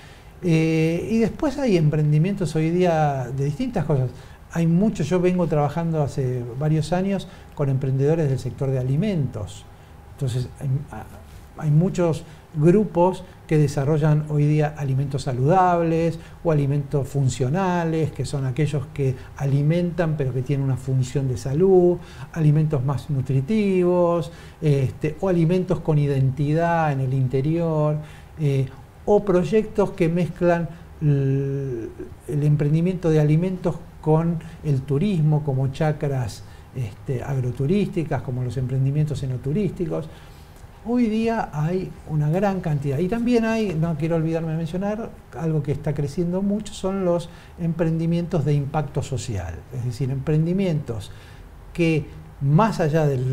Y después hay emprendimientos hoy día de distintas cosas. Hay muchos, yo vengo trabajando hace varios años con emprendedores del sector de alimentos. Entonces hay muchos grupos que desarrollan hoy día alimentos saludables o alimentos funcionales, que son aquellos que alimentan pero que tienen una función de salud, alimentos más nutritivos, o alimentos con identidad en el interior, o proyectos que mezclan el emprendimiento de alimentos con el turismo, como chacras agroturísticas, como los emprendimientos enoturísticos. Hoy día hay una gran cantidad. Y también hay, no quiero olvidarme de mencionar, algo que está creciendo mucho, son los emprendimientos de impacto social. Es decir, emprendimientos que más allá del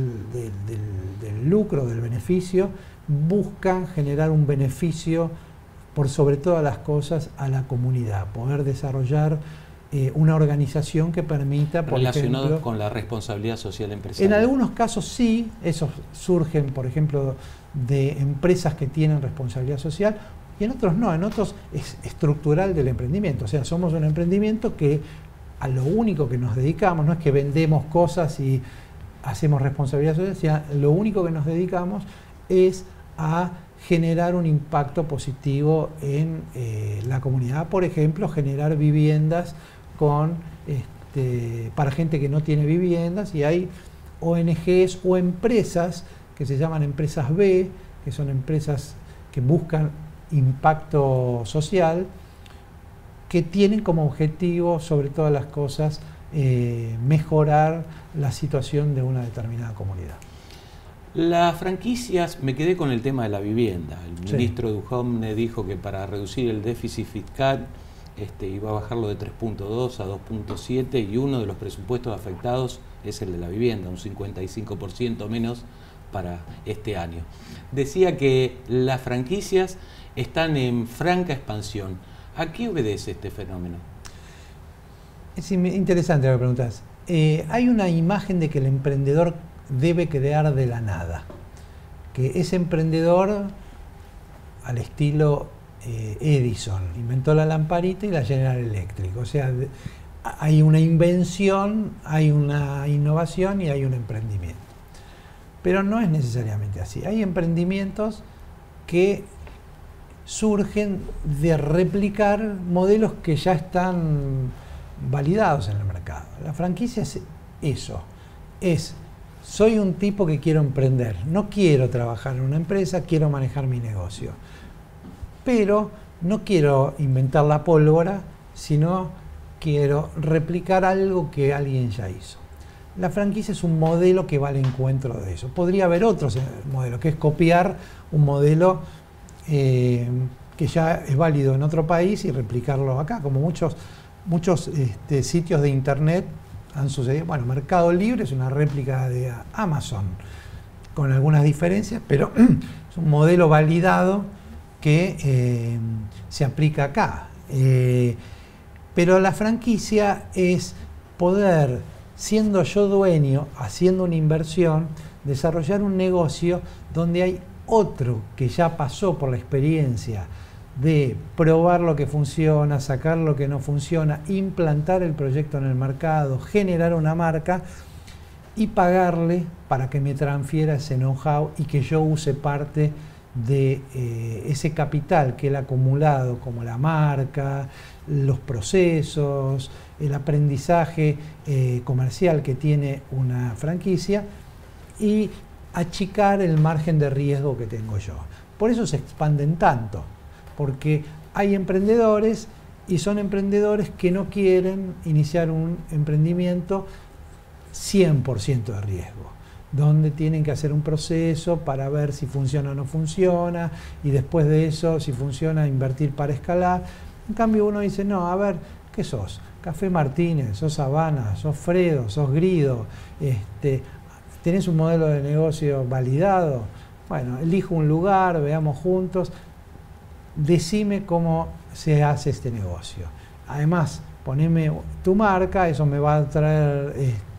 lucro, del beneficio, buscan generar un beneficio por sobre todas las cosas a la comunidad, poder desarrollar una organización que permita, por relacionados ejemplo, con la responsabilidad social empresarial. En algunos casos sí, esos surgen, por ejemplo, de empresas que tienen responsabilidad social, y en otros no, en otros es estructural del emprendimiento. O sea, somos un emprendimiento que a lo único que nos dedicamos, no es que vendemos cosas y hacemos responsabilidad social, sino lo único que nos dedicamos es a generar un impacto positivo en la comunidad. Por ejemplo, generar viviendas para gente que no tiene viviendas, y hay ONGs o empresas que se llaman empresas B, que son empresas que buscan impacto social, que tienen como objetivo, sobre todas las cosas, mejorar la situación de una determinada comunidad. Las franquicias, me quedé con el tema de la vivienda. El Sí. ministro Duhovne dijo que para reducir el déficit fiscal iba a bajarlo de 3.2 a 2.7, y uno de los presupuestos afectados es el de la vivienda, un 55% menos para este año. Decía que las franquicias están en franca expansión. ¿A qué obedece este fenómeno? Es interesante lo que preguntas. Hay una imagen de que el emprendedor debe crear de la nada. Que ese emprendedor, al estilo Edison, inventó la lamparita y la General Electric. O sea, hay una invención, hay una innovación y hay un emprendimiento. Pero no es necesariamente así. Hay emprendimientos que surgen de replicar modelos que ya están validados en el mercado. La franquicia es eso. Soy un tipo que quiero emprender. No quiero trabajar en una empresa, quiero manejar mi negocio. Pero no quiero inventar la pólvora, sino quiero replicar algo que alguien ya hizo. La franquicia es un modelo que va al encuentro de eso. Podría haber otros modelos, que es copiar un modelo que ya es válido en otro país y replicarlo acá, como muchos sitios de internet han sucedido. Bueno, Mercado Libre es una réplica de Amazon, con algunas diferencias, pero es un modelo validado que se aplica acá. Pero la franquicia es poder, siendo yo dueño, haciendo una inversión, desarrollar un negocio donde hay otro que ya pasó por la experiencia de probar lo que funciona, sacar lo que no funciona, implantar el proyecto en el mercado, generar una marca y pagarle para que me transfiera ese know-how y que yo use parte de ese capital que él ha acumulado, como la marca, los procesos, el aprendizaje comercial que tiene una franquicia, y achicar el margen de riesgo que tengo yo. Por eso se expanden tanto, porque hay emprendedores y son emprendedores que no quieren iniciar un emprendimiento 100% de riesgo, donde tienen que hacer un proceso para ver si funciona o no funciona, y después de eso, si funciona, invertir para escalar. En cambio uno dice, no, a ver, ¿qué sos? Café Martínez, sos Habana, sos Fredo, sos Grido, ¿tenés un modelo de negocio validado? Bueno, elijo un lugar, veamos juntos, decime cómo se hace este negocio. Además, poneme tu marca, eso me va a traer,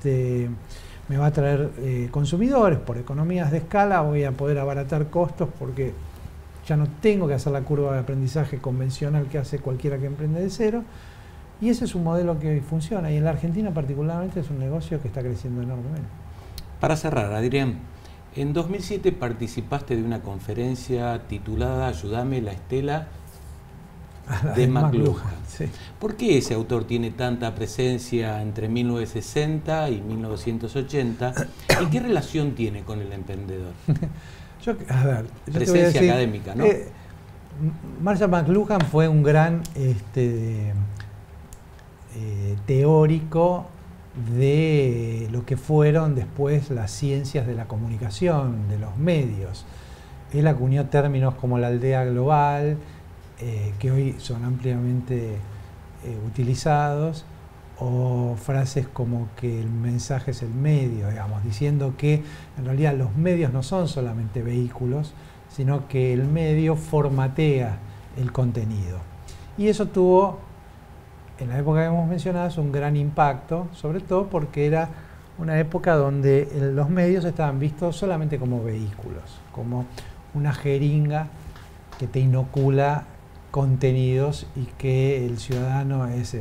consumidores. Por economías de escala voy a poder abaratar costos porque ya no tengo que hacer la curva de aprendizaje convencional que hace cualquiera que emprende de cero. Y ese es un modelo que funciona, y en la Argentina particularmente es un negocio que está creciendo enormemente. Para cerrar, Adrián, en 2007 participaste de una conferencia titulada Ayúdame, la estela de McLuhan. Sí. ¿Por qué ese autor tiene tanta presencia entre 1960 y 1980? ¿Y qué relación tiene con el emprendedor? Presencia académica, ¿no? Marshall McLuhan fue un gran teórico de lo que fueron después las ciencias de la comunicación, de los medios. Él acuñó términos como la aldea global, que hoy son ampliamente utilizados, o frases como que el mensaje es el medio, digamos, diciendo que en realidad los medios no son solamente vehículos, sino que el medio formatea el contenido. Y eso tuvo, en la época que hemos mencionado, un gran impacto, sobre todo porque era una época donde los medios estaban vistos solamente como vehículos, como una jeringa que te inocula contenidos y que el ciudadano es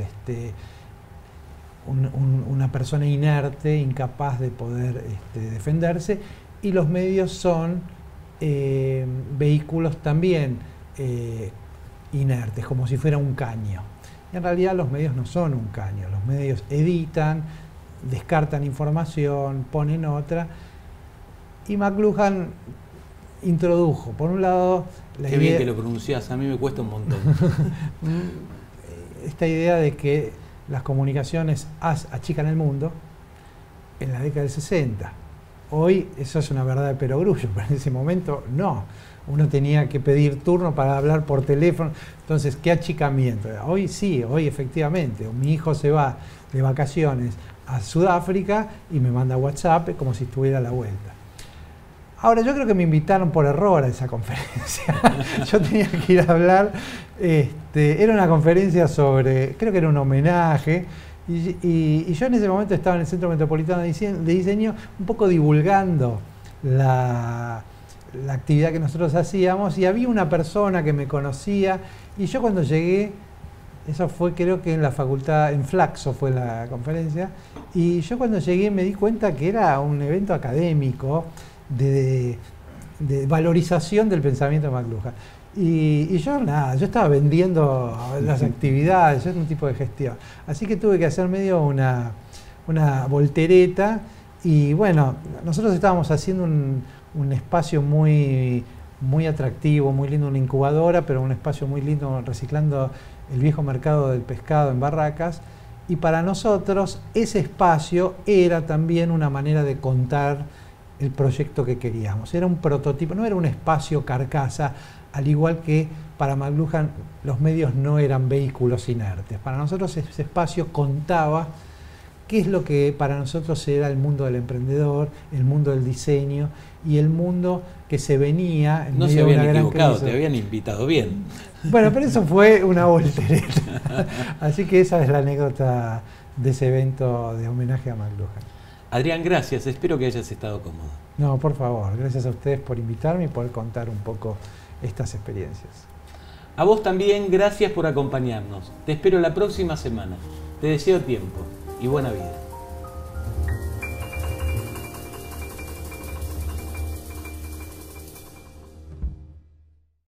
una persona inerte, incapaz de poder defenderse, y los medios son vehículos también inertes, como si fuera un caño. En realidad los medios no son un caño, los medios editan, descartan información, ponen otra, y McLuhan introdujo, por un lado, la Qué idea, bien que lo pronunciás, a mí me cuesta un montón. esta idea de que las comunicaciones achican el mundo en la década del 60. Hoy eso es una verdad de perogrullo, pero en ese momento no. Uno tenía que pedir turno para hablar por teléfono. Entonces, ¿qué achicamiento? Hoy sí, hoy efectivamente. Mi hijo se va de vacaciones a Sudáfrica y me manda WhatsApp como si estuviera a la vuelta. Ahora, yo creo que me invitaron por error a esa conferencia. Yo tenía que ir a hablar. Era una conferencia sobre, creo que era un homenaje, Y yo en ese momento estaba en el Centro Metropolitano de Diseño un poco divulgando la actividad que nosotros hacíamos, y había una persona que me conocía, y yo cuando llegué, eso fue creo que en la facultad, en Flaxo fue la conferencia, y yo cuando llegué me di cuenta que era un evento académico de valorización del pensamiento de McLuhan. Y yo nada, yo estaba vendiendo las actividades, yo era un tipo de gestión. Así que tuve que hacer medio una voltereta, y bueno, nosotros estábamos haciendo un espacio muy atractivo, muy lindo, una incubadora, pero un espacio muy lindo reciclando el viejo mercado del pescado en Barracas, y para nosotros ese espacio era también una manera de contar el proyecto que queríamos. Era un prototipo, no era un espacio carcasa, al igual que para McLuhan los medios no eran vehículos inertes. Para nosotros ese espacio contaba qué es lo que para nosotros era el mundo del emprendedor, el mundo del diseño y el mundo que se venía en no medio se habían de una gran equivocado, crisis. te habían invitado bien. Bueno, pero eso fue una voltereta. Así que esa es la anécdota de ese evento de homenaje a McLuhan. Adrián, gracias, espero que hayas estado cómodo. No, por favor, gracias a ustedes por invitarme y por contar un poco estas experiencias. A vos también, gracias por acompañarnos. Te espero la próxima semana. Te deseo tiempo y buena vida.